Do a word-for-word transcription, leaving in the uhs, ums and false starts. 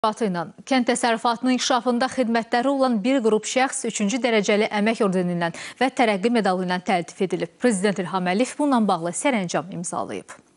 ilə kənd təsərrüfatının inkişafında xidmətləri olan bir qrup şəxs üçüncü dərəcəli əmək ordenindən və tərəqqi medalı ilə təltif edilib. Prezident İlham Əliyev bununla bağlı sərəncam imzalayıb.